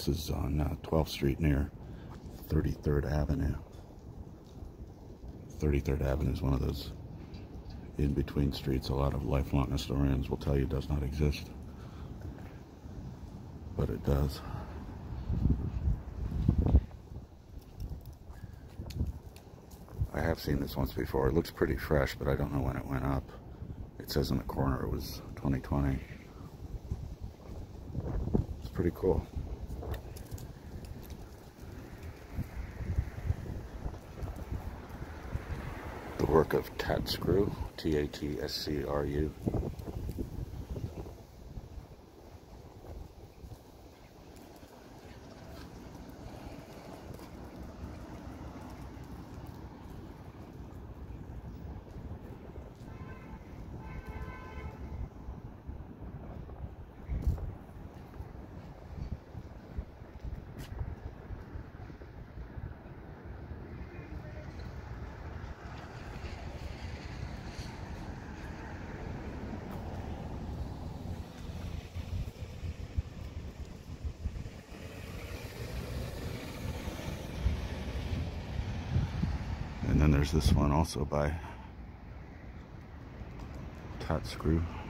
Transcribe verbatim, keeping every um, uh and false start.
This is on uh, twelfth Street near thirty-third Avenue. thirty-third Avenue is one of those in-between streets a lot of lifelong historians will tell you does not exist. But it does. I have seen this once before. It looks pretty fresh, but I don't know when it went up. It says in the corner it was twenty twenty. It's pretty cool. The work of TatScru, T A T S C R U. And then there's this one also by TatScru.